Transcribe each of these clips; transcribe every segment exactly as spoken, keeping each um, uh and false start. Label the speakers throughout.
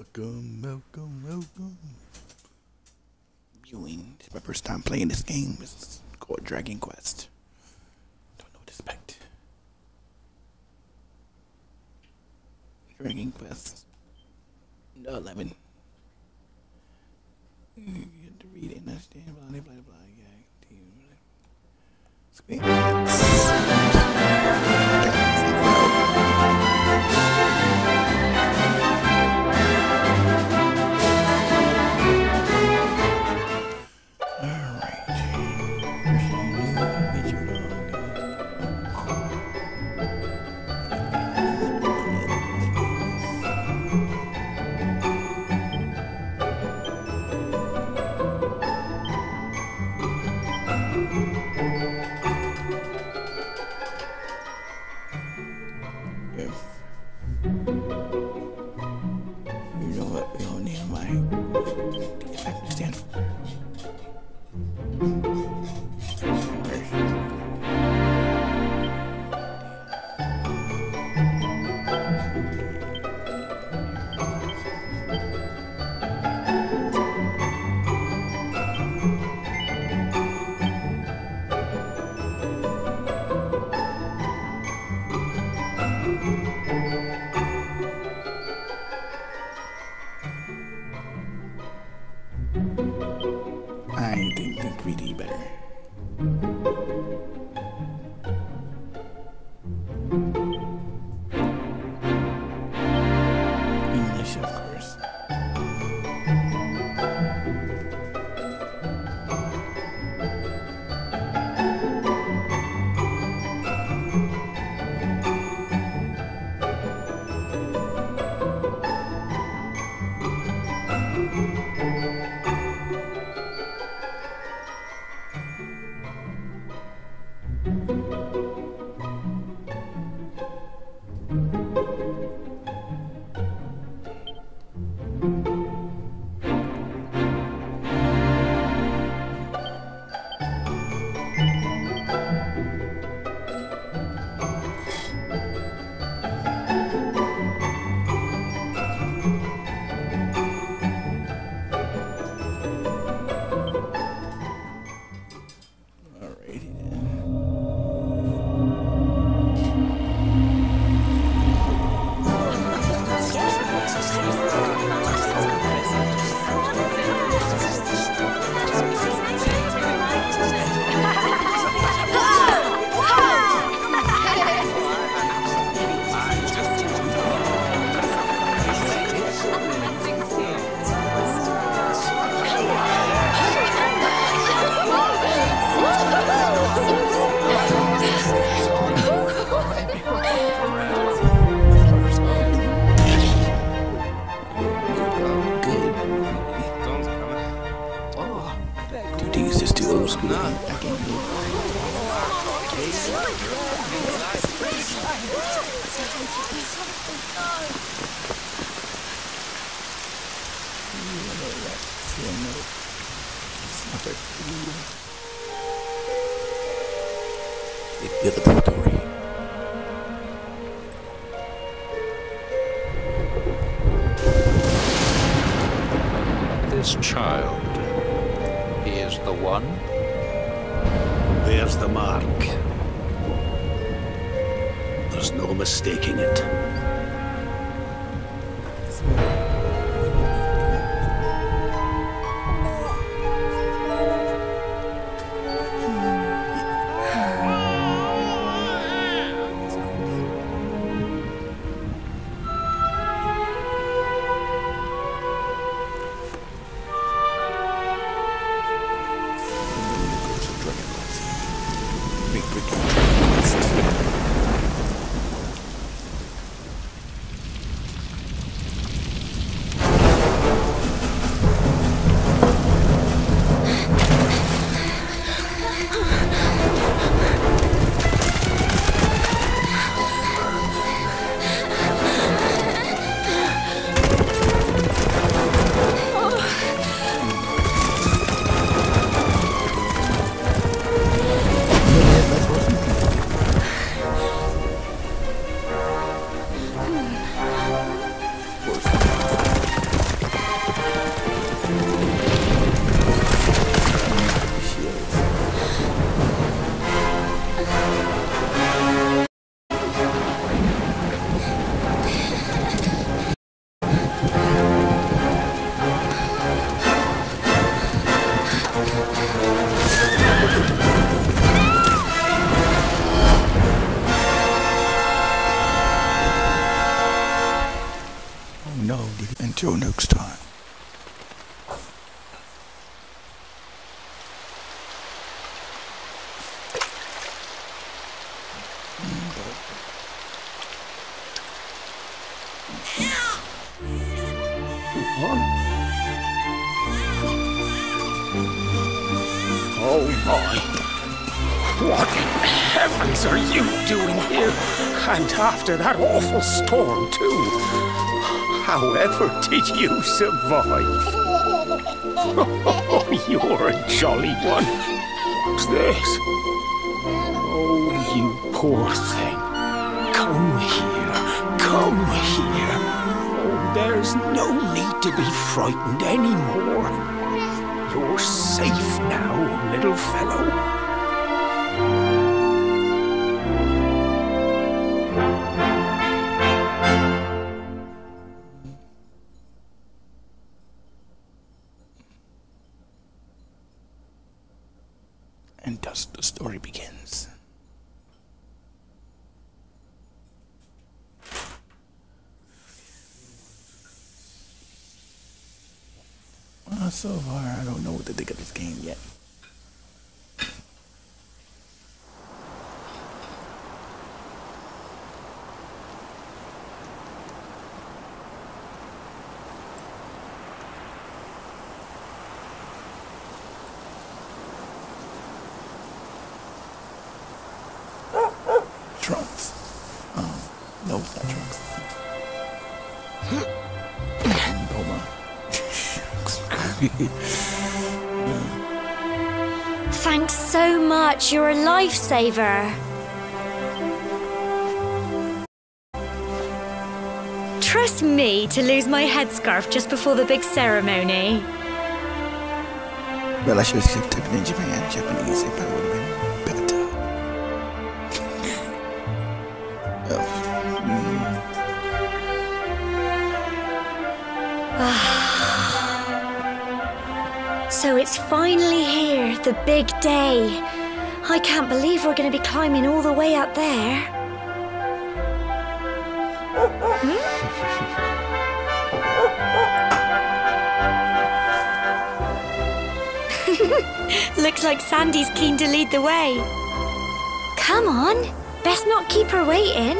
Speaker 1: Welcome, welcome, welcome. Viewing. This is my first time playing this game. It's called Dragon Quest. Don't know what to expect. Dragon Quest eleven. You have to read it and understand. Blah, blah, blah, blah. Yeah. I think the three D better. English, of course.
Speaker 2: This child, he is the one?
Speaker 3: There's the mark. There's no mistaking it.
Speaker 1: Until next time.
Speaker 3: Oh my. What in heavens are you doing here? And after that awful storm, too. However did you survive? Oh, you're a jolly one. What's this? Oh, you poor thing. Come here. Come here. Oh, there's no need to be frightened anymore. You're safe now, little fellow.
Speaker 1: And thus the story begins. Well, so far, I don't know what to think of this game yet. Trunks. Oh, no, it's not Trunks. Bulma.
Speaker 4: Thanks so much. You're a lifesaver. Trust me to lose my headscarf just before the big ceremony.
Speaker 1: Well, I should have typed in Japan, Japanese. It probably would have been better.
Speaker 4: So it's finally here, the big day. I can't believe we're going to be climbing all the way up there. Hmm? Looks like Sandy's keen to lead the way. Come on, best not keep her waiting.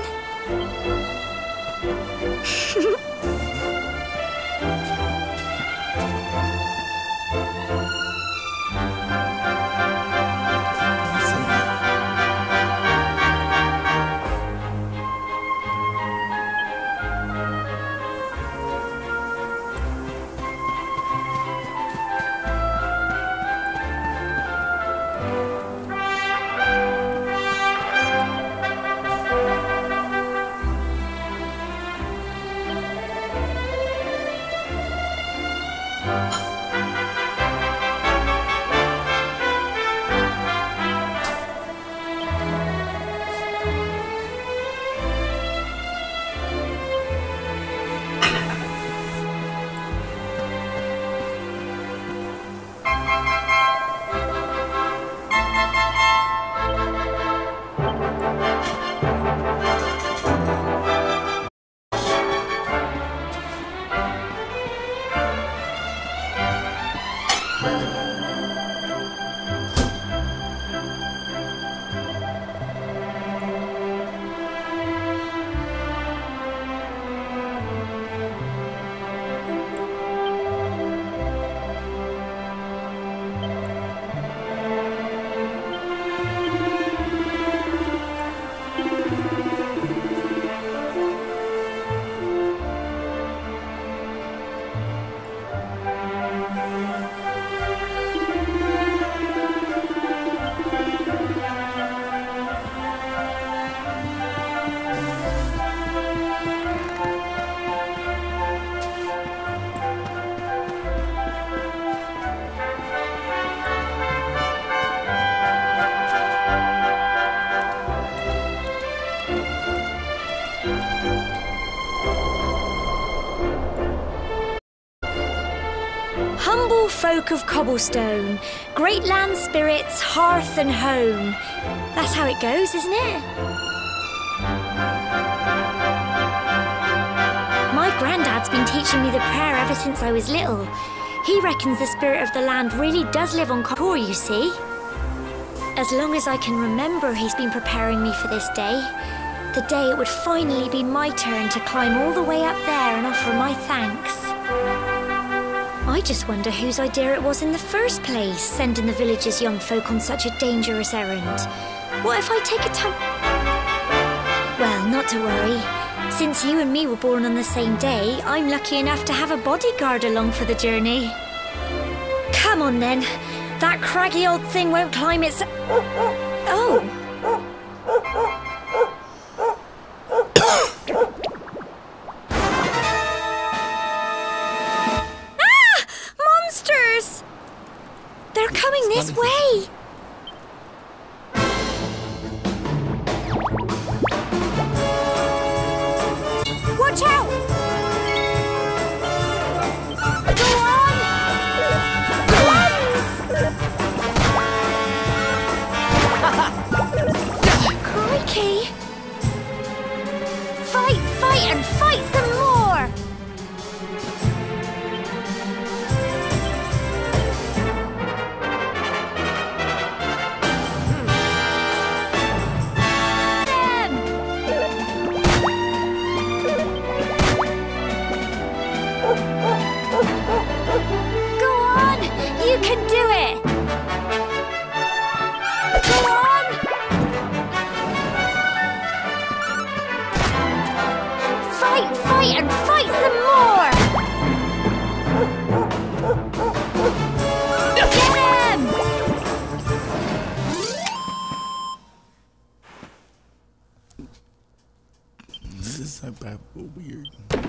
Speaker 4: Humble folk of cobblestone, great land spirits, hearth and home. That's how it goes, isn't it? My granddad's been teaching me the prayer ever since I was little. He reckons the spirit of the land really does live on Cobble, you see. As long as I can remember, he's been preparing me for this day. The day it would finally be my turn to climb all the way up there and offer my thanks. I just wonder whose idea it was in the first place, sending the village's young folk on such a dangerous errand. What if I take a time... Well, not to worry. Since you and me were born on the same day, I'm lucky enough to have a bodyguard along for the journey. Come on, then. That craggy old thing won't climb its... Oh! Ah! Monsters! They're coming this way! Watch out! Go on! Crikey! Fight, fight, and fight some more! Go on! You can do it! Go on! Fight, fight, and fight some more! Get him!
Speaker 1: This is so bad, but weird.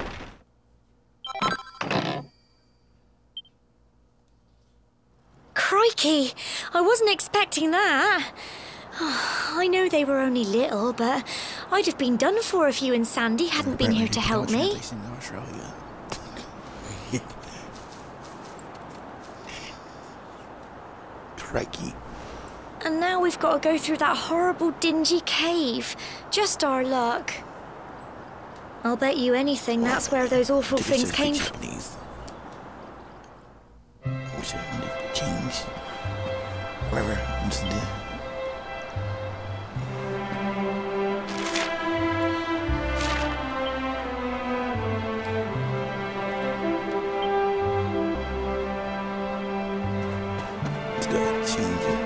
Speaker 4: Crikey! I wasn't expecting that. I know they were only little, but I'd have been done for if you and Sandy hadn't been here to help me.
Speaker 1: Crikey.
Speaker 4: And now we've got to go through that horrible, dingy cave. Just our luck. I'll bet you anything that's where those awful things came from.
Speaker 1: Wish I could never change. However, I'm just dead. Let's go change it.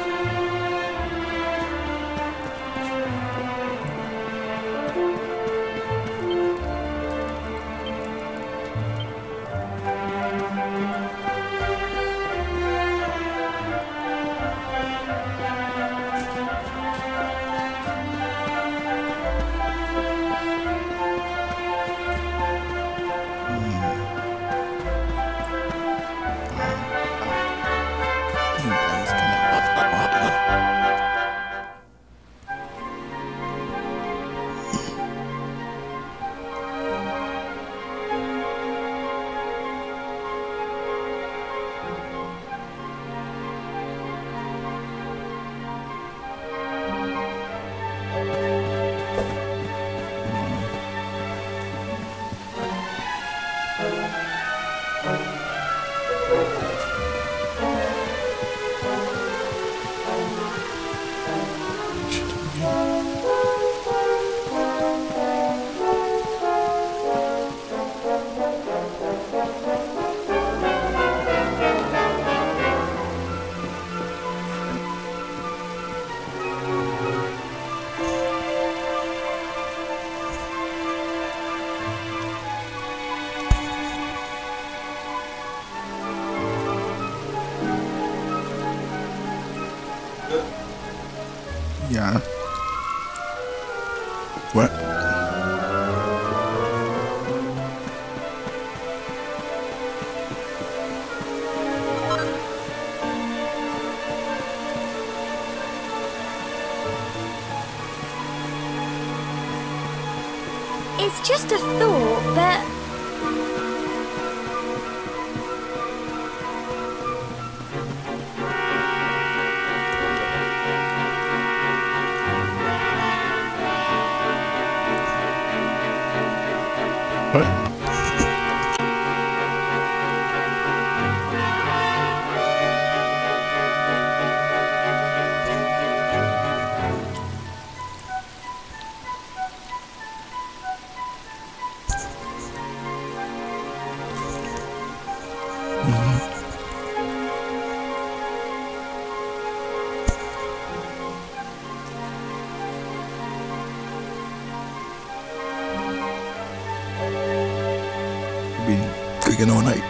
Speaker 1: Yeah. What?
Speaker 4: It's just a thought, but...
Speaker 1: What? be drinking all night.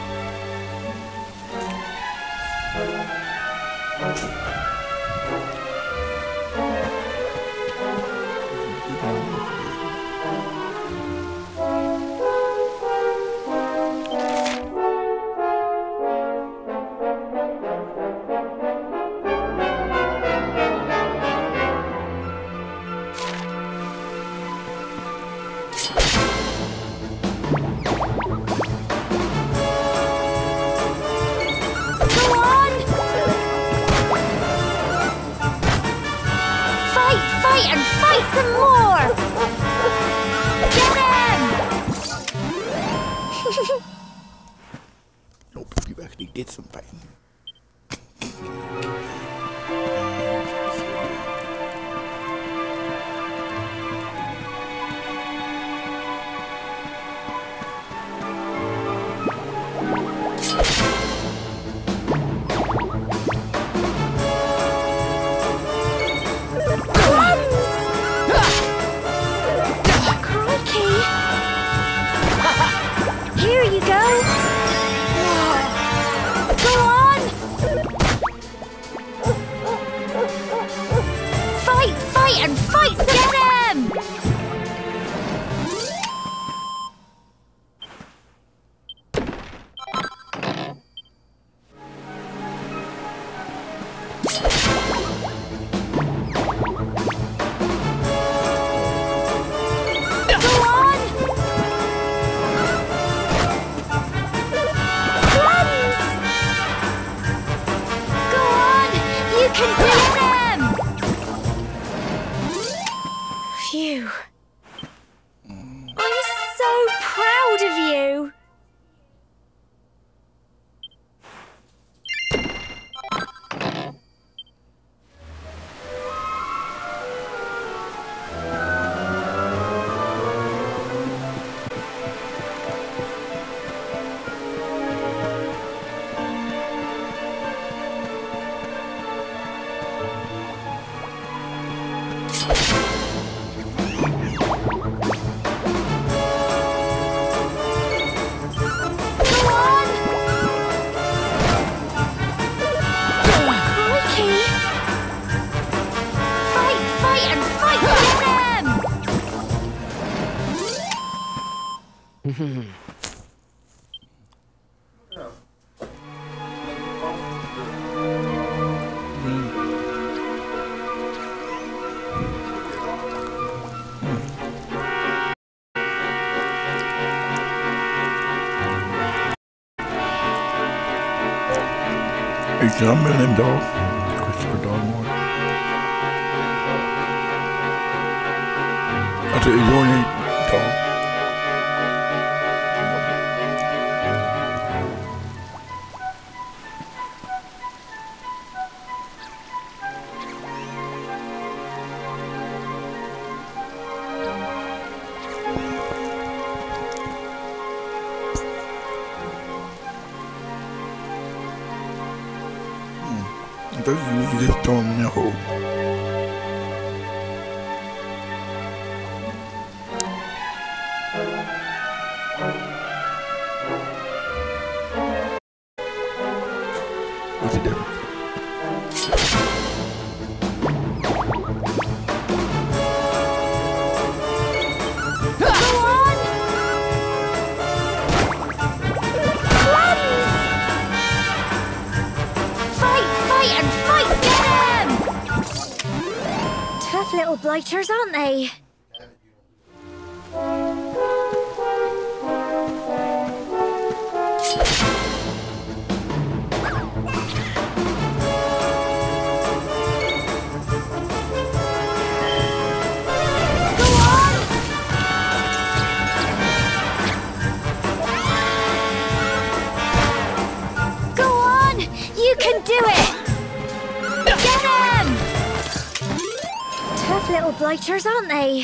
Speaker 1: Nope, you actually did some fighting.
Speaker 4: Here you go! Go on! Fight, fight, and fight! Get him! Phew. I'm so proud of you.
Speaker 1: Hey, can I mail him, dog? Christopher Dogmore. I said, is your name, dog? You just throw him in the hole. What's the difference?
Speaker 4: Little blighters, aren't they? Go on! Go on! You can do it! Get him! Tough little blighters, aren't they?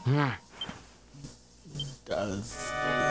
Speaker 1: Does.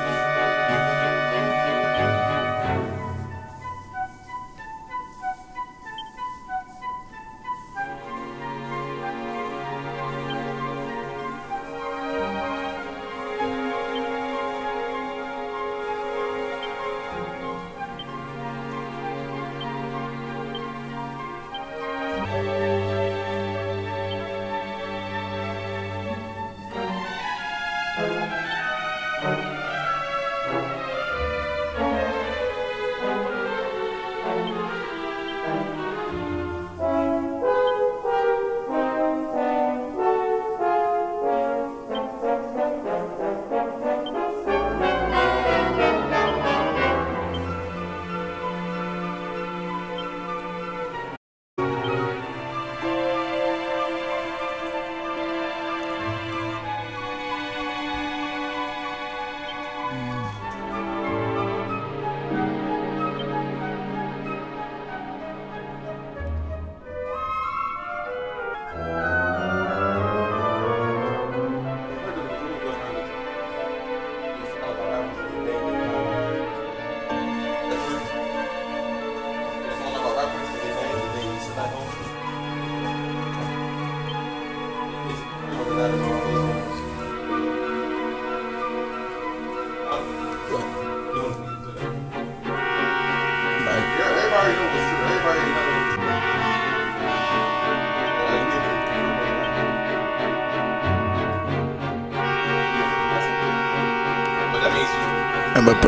Speaker 1: I'm a.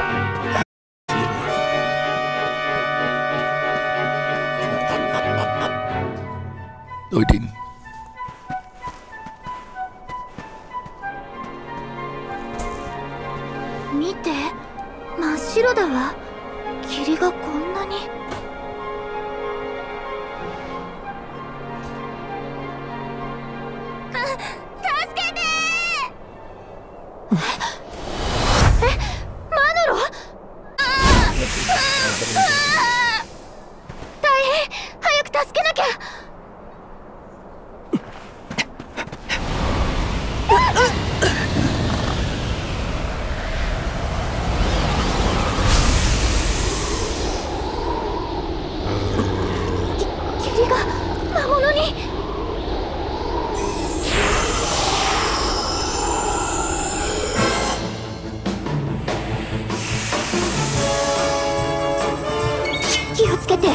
Speaker 1: No, it didn't.
Speaker 4: 見て、真っ白だわ。霧がこんなに。助けてー。え、マノロ？ああ、大変、早く助けなきゃ。霧が魔物に。気をつけて。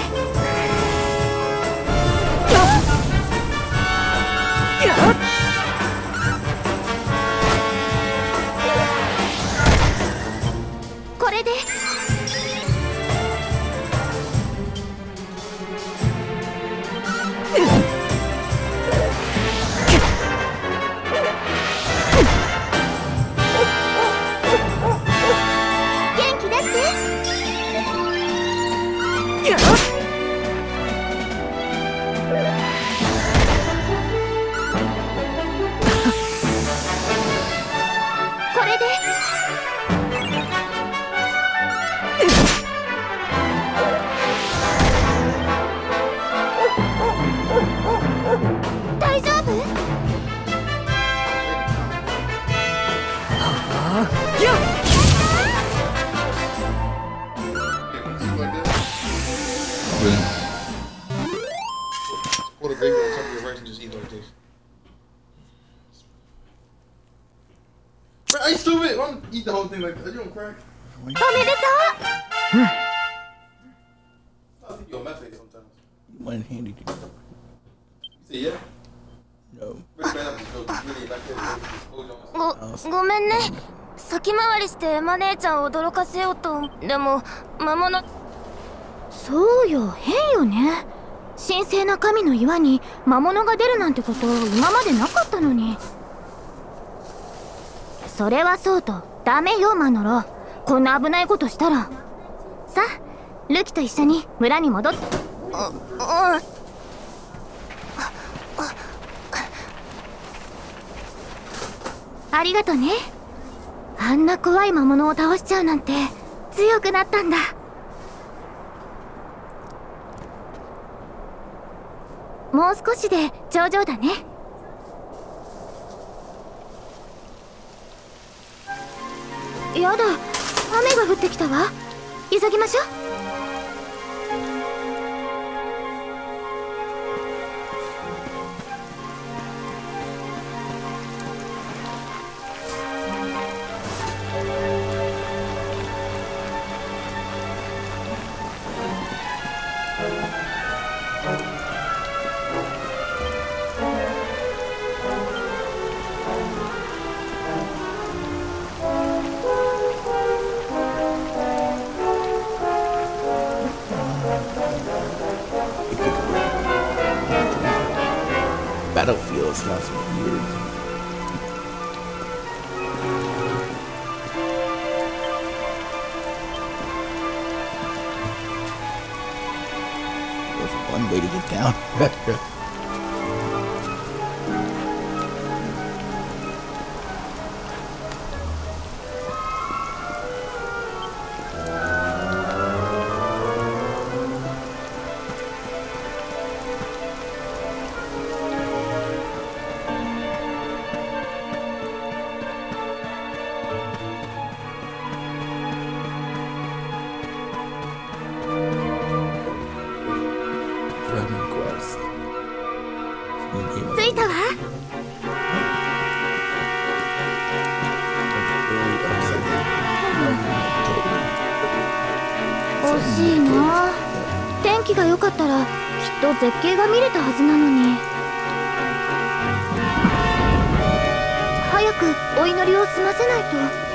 Speaker 4: これで元気出して。これで大丈夫？
Speaker 5: Put a baby on top of your rice and just eat like this. Man, I ain't stupid. I'm gonna eat the whole thing like that. You don't crack.
Speaker 4: おめでとう。
Speaker 5: I think you're method sometimes.
Speaker 1: One handed.
Speaker 5: You say yeah?
Speaker 1: No.
Speaker 5: Really, man, I'm just joking. Really, like that.
Speaker 4: ご、ごめんね。先回りしてエマ姉ちゃんを驚かせようと。でも魔物。そうよ、変よね。神聖な神の岩に魔物が出るなんてこと今までなかったのに。それはそうとダメよマノロ。こんな危ないことしたら。さあルキと一緒に村に戻って。あ、あ、ありがとね。あんな怖い魔物を倒しちゃうなんて強くなったんだ。もう少しで頂上だね。
Speaker 6: やだ、雨が降ってきたわ。急ぎましょう。
Speaker 1: Battlefield sounds weird. There's one way to get down. Dragon Quest.
Speaker 6: 着いたわ。惜しいな。天気が良かったらきっと絶景が見れたはずなのに。早くお祈りを済ませないと。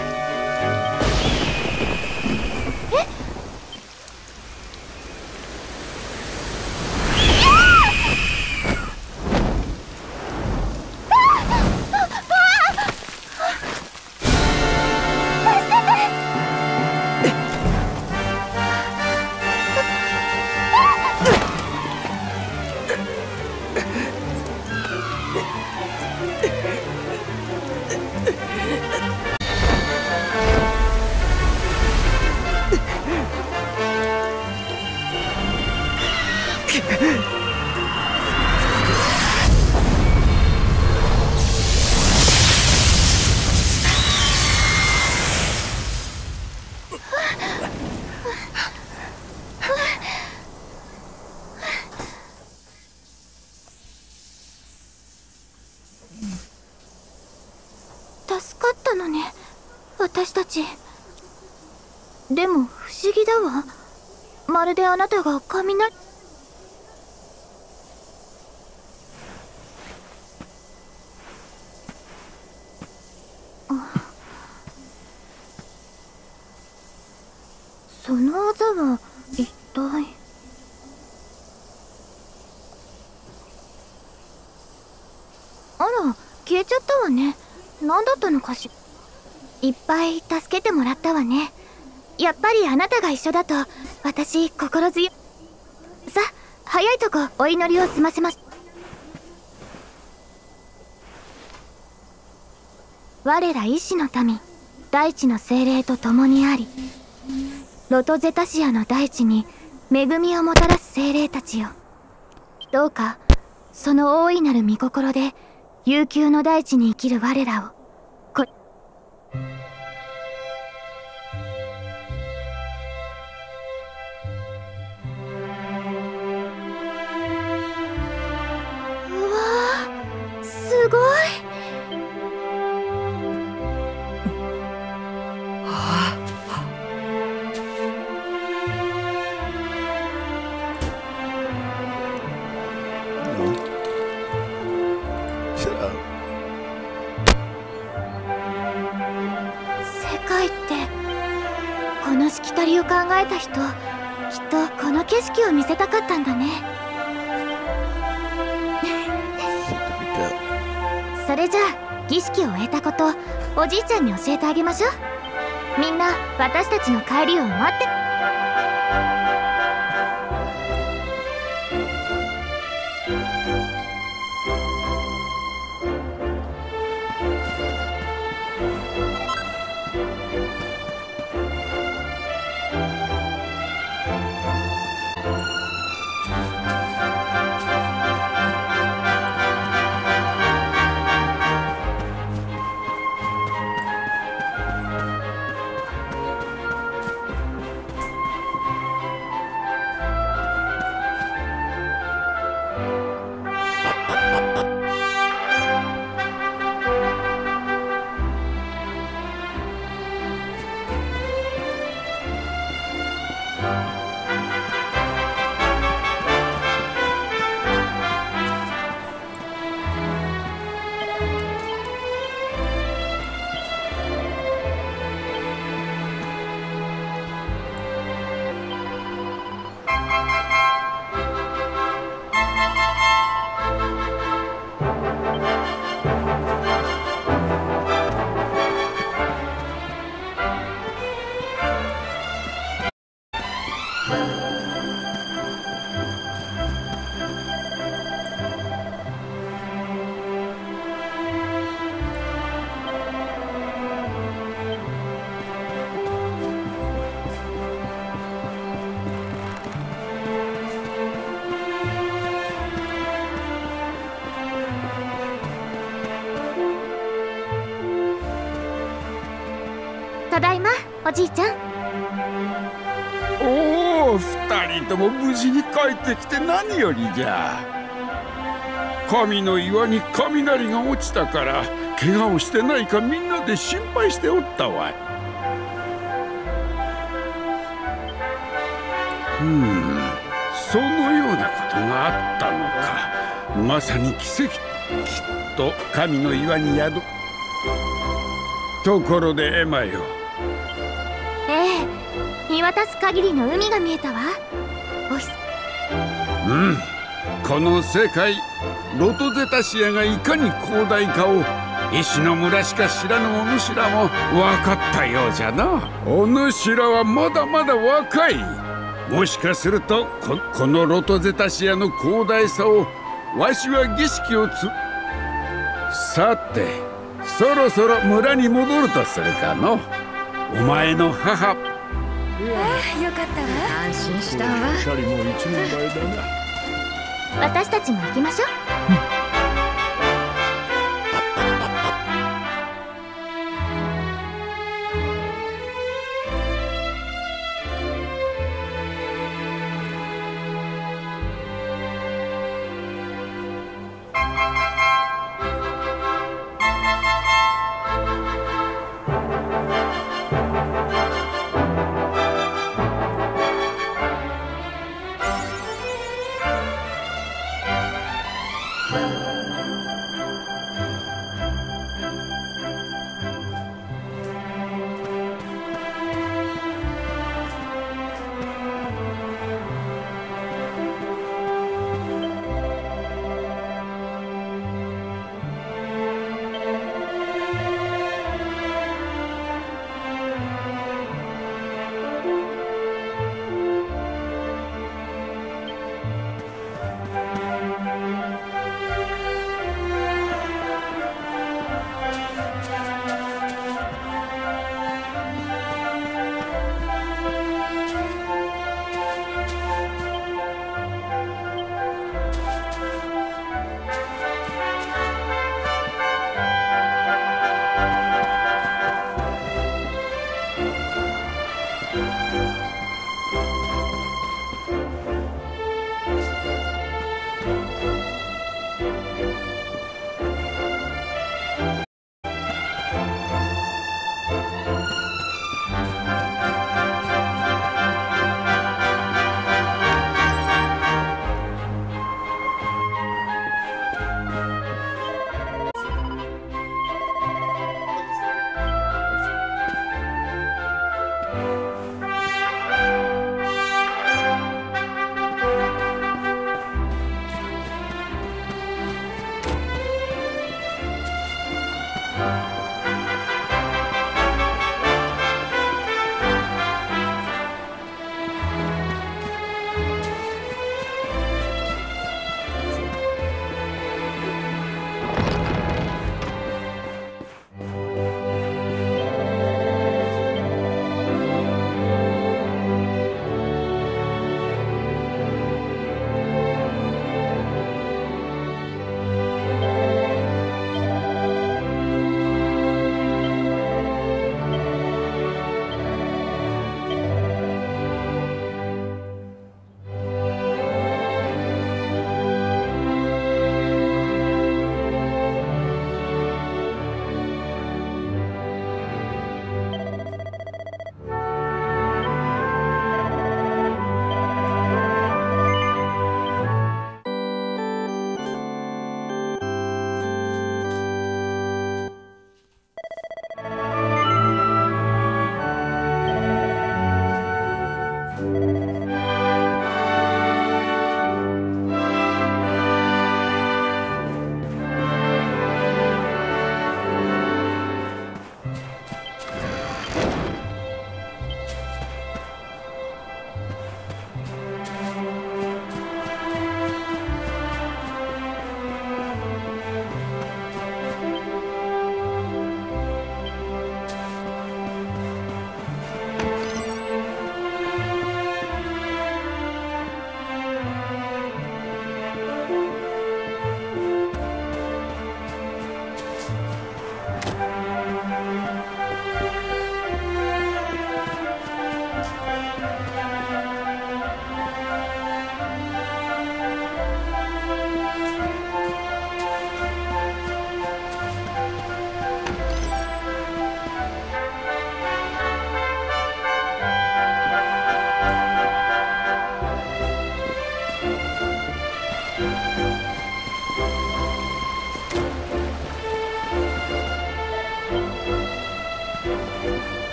Speaker 6: 助かったのね、私たち。でも不思議だわ。まるであなたが雷。その技は一体。あら、消えちゃったわね。何だったのかしら。いっぱい助けてもらったわね。やっぱりあなたが一緒だと私心強い。さあ、早いとこお祈りを済ませます。我ら医師の民、大地の精霊と共にあり、ロトゼタシアの大地に恵みをもたらす精霊たちよ。どうかその大いなる御心で悠久の大地に生きる我らをこうわー、すごい。このしきたりを考えた人、きっとこの景色を見せたかったんだね。それじゃあ儀式を終えたこと、おじいちゃんに教えてあげましょう。みんな私たちの帰りを待って。 ただいま、おじいちゃん。
Speaker 7: おお、二人とも無事に帰ってきて何よりじゃ。神の岩に雷が落ちたから怪我をしてないかみんなで心配しておったわい。うーん、そのようなことがあったのか。まさに奇跡。きっと神の岩に宿。ところでエマよ。
Speaker 6: ええ、見渡す限りの海が見えたわ。おひ
Speaker 7: うん、この世界ロトゼタシアがいかに広大かを石の村しか知らぬお主らも分かったようじゃな。お主らはまだまだ若い。もしかすると こ, このロトゼタシアの広大さをわしは儀式をつさてそろそろ村に戻るとするかの。お前の母。
Speaker 8: ああ、よかったわ。安心したわ。
Speaker 3: シャリも一人前だな。
Speaker 6: 私たちも行きましょう。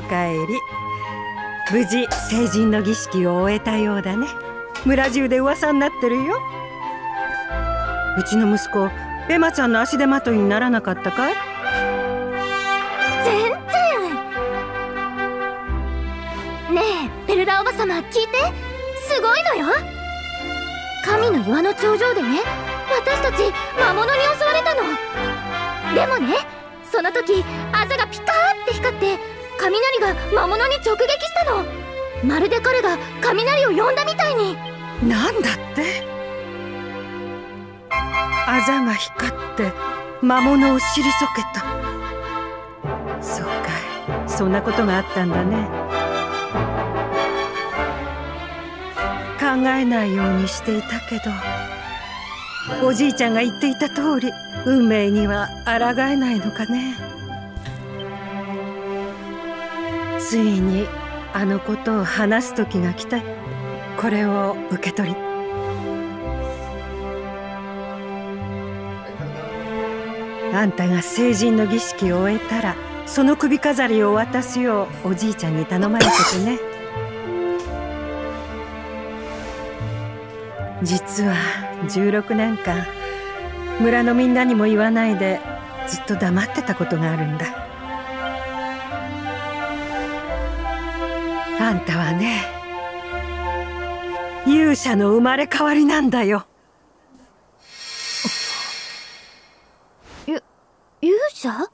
Speaker 9: かえり。無事成人の儀式を終えたようだね。村中で噂になってるよ。うちの息子エマちゃんの足手まといにならなかったかい？
Speaker 6: 全然。ねえベルダおばさま、聞いて。すごいのよ。神の岩の頂上でね、私たち魔物に襲われたの。でもね、その時あざがピカーって光って雷が魔物に直撃したの。まるで彼が雷を呼んだみたいに。
Speaker 9: なんだって？あざが光って魔物を退けた。そうかい、そんなことがあったんだね。考えないようにしていたけど、おじいちゃんが言っていた通り運命には抗えないのかね。ついにあのことを話す時が来た。これを受け取り。あんたが成人の儀式を終えたらその首飾りを渡すようおじいちゃんに頼まれててね。実はじゅうろくねんかん村のみんなにも言わないでずっと黙ってたことがあるんだ。あんたはね、勇者の生まれ変わりなんだよ。
Speaker 6: ゆ勇者？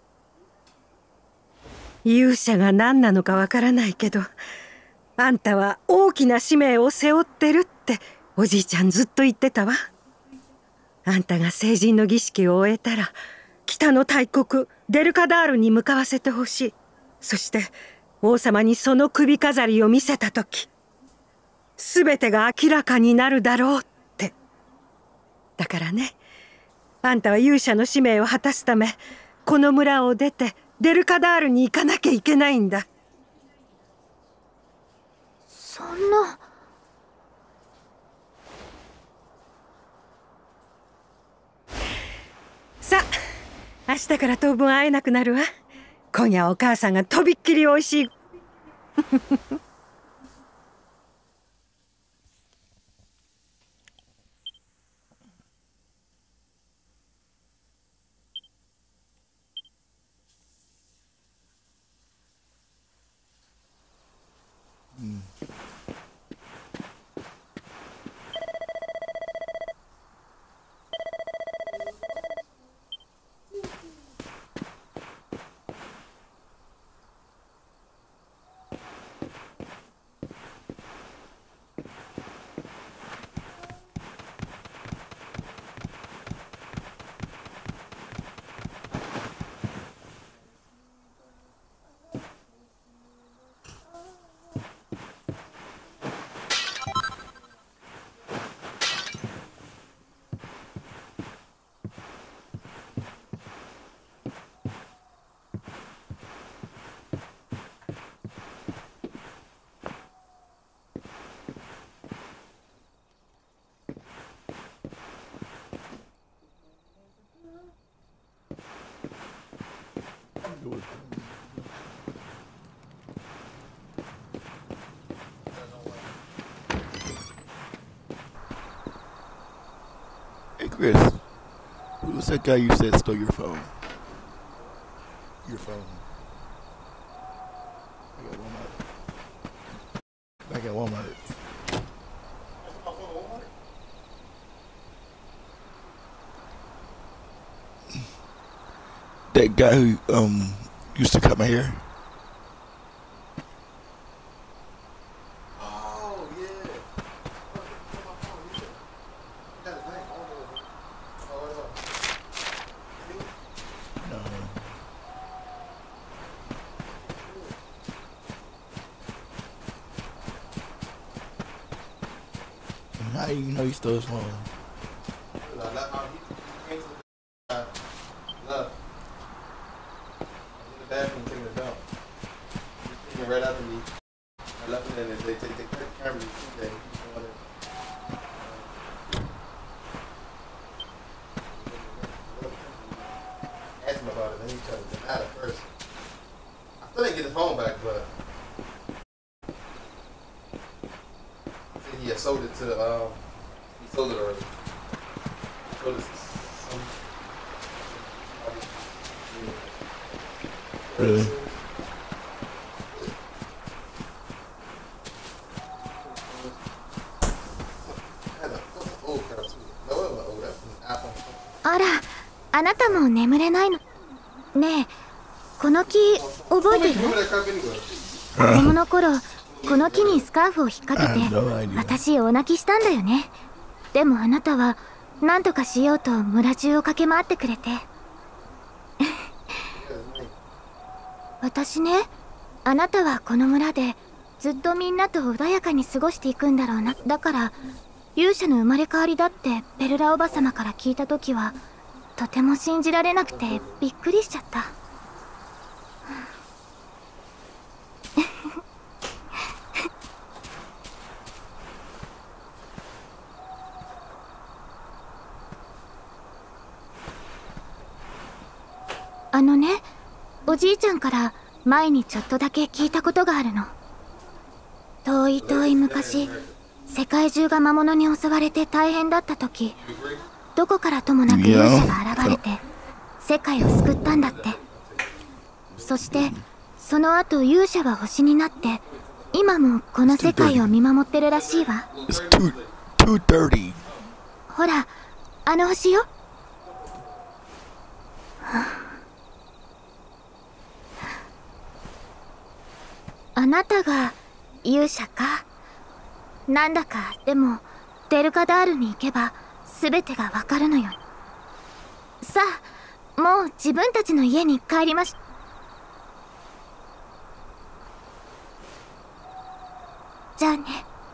Speaker 9: 勇者が何なのかわからないけど、あんたは大きな使命を背負ってるっておじいちゃんずっと言ってたわ。あんたが成人の儀式を終えたら北の大国デルカダールに向かわせてほしい。そして王様にその首飾りを見せた時、全てが明らかになるだろうって。だからね、あんたは勇者の使命を果たすためこの村を出てデルカダールに行かなきゃいけないんだ。
Speaker 6: そんな。
Speaker 9: さあ、明日から当分会えなくなるわ。今夜お母さんがとびっきりおいしい
Speaker 1: Hey Chris, who was that guy you said stole your phone? Your phone. Back at Walmart. Back at Walmart. That guy who um used to cut my hair. How do you know he stole his phone?
Speaker 5: Bathroom taking a dump. He's taking right after me. I left it in there. They take the camera. They asked him about it. Then he tried to deny it first. I still didn't get the phone back, but had sold it to, um, he sold it already. He sold it to some,
Speaker 1: Really?
Speaker 6: あら、あなたも眠れないの？ねえ、この木覚えてる？子供の頃、この木にスカーフを引っ掛けて私大泣きしたんだよね。でもあなたは何とかしようと村中を駆け回ってくれて私ね、あなたはこの村でずっとみんなと穏やかに過ごしていくんだろうな。だから勇者の生まれ変わりだってペルラおばさまから聞いた時はとても信じられなくてびっくりしちゃったあのね、おじいちゃんから前にちょっとだけ聞いたことがあるの。遠い遠い昔、世界中が魔物に襲われて大変だった時、どこからともなく勇者が現れて世界を救ったんだって。そしてその後勇者は星になって今もこの世界を見守ってるらしいわ。ほら、あの星よ。あなたが勇者か。なんだかでもデルカダールに行けば全てがわかるのよ。さあ、もう自分たちの家に帰りまし。じゃあね。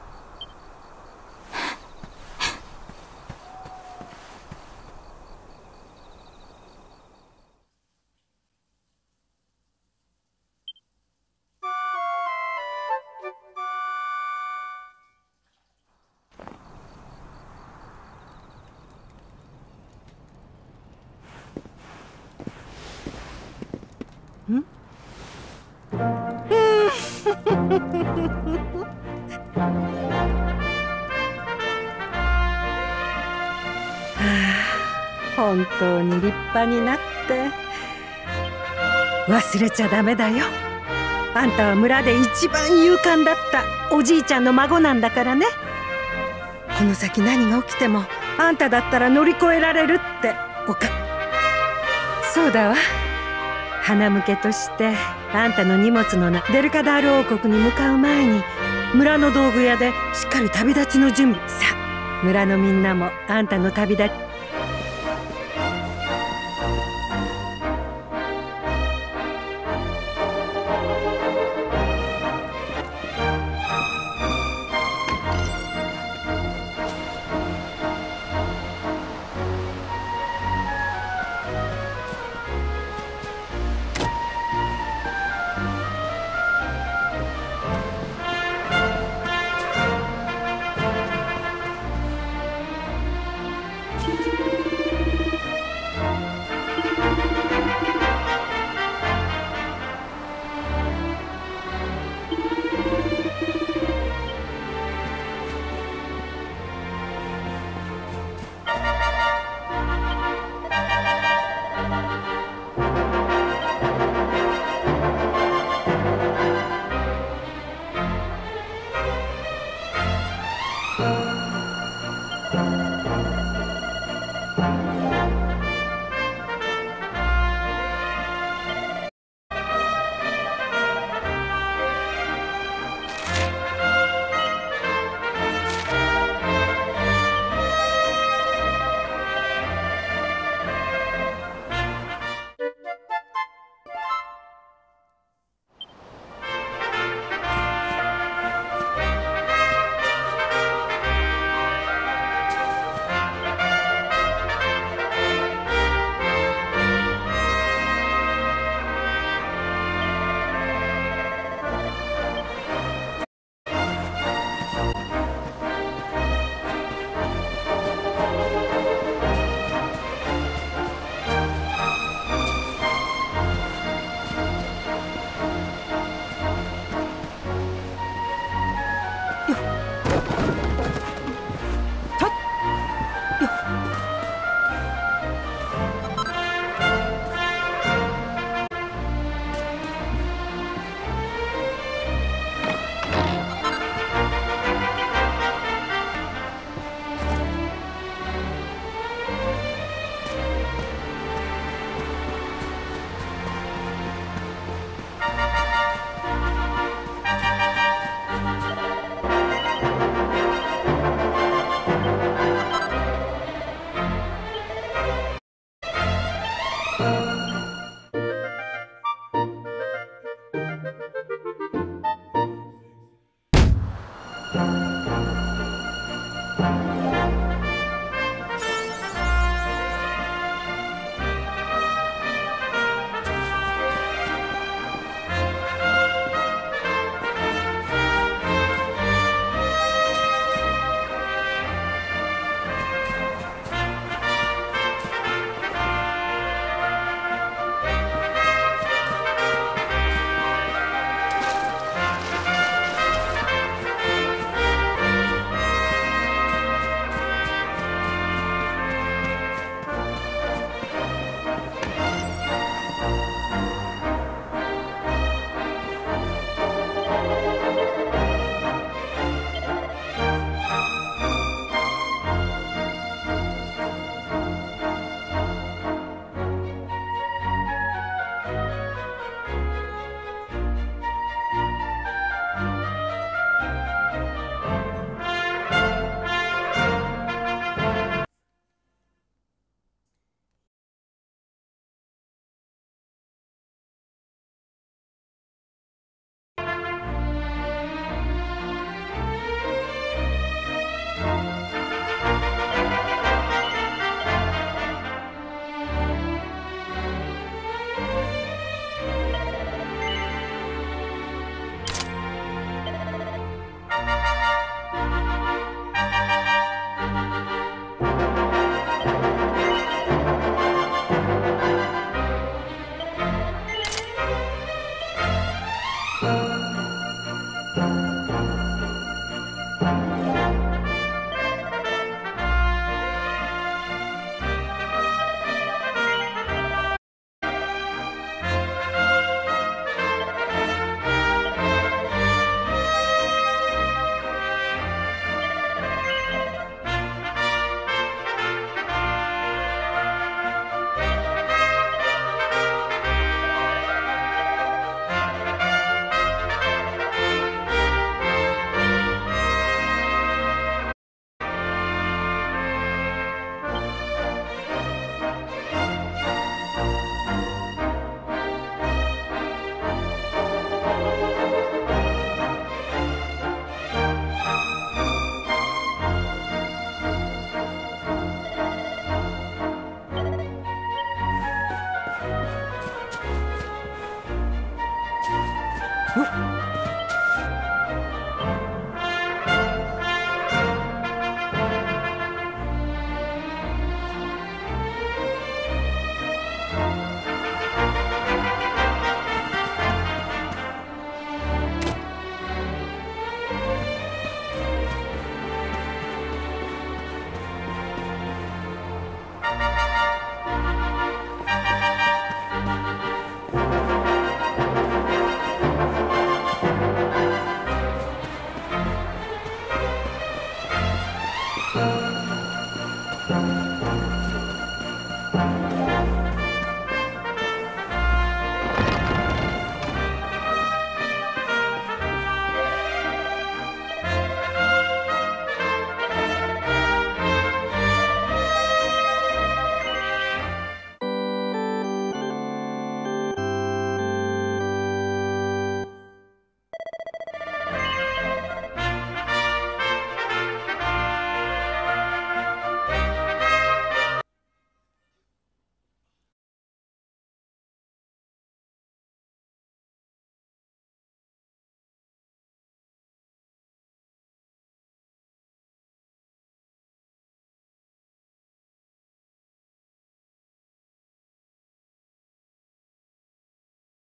Speaker 9: 本当に立派になって忘れちゃダメだよ。あんたは村で一番勇敢だったおじいちゃんの孫なんだからね。この先何が起きてもあんただったら乗り越えられるっておか。そうだわ、花向けとしてあんたの荷物のなデルカダール王国に向かう前に村の道具屋でしっかり旅立ちの準備。さあ、村のみんなもあんたの旅立ち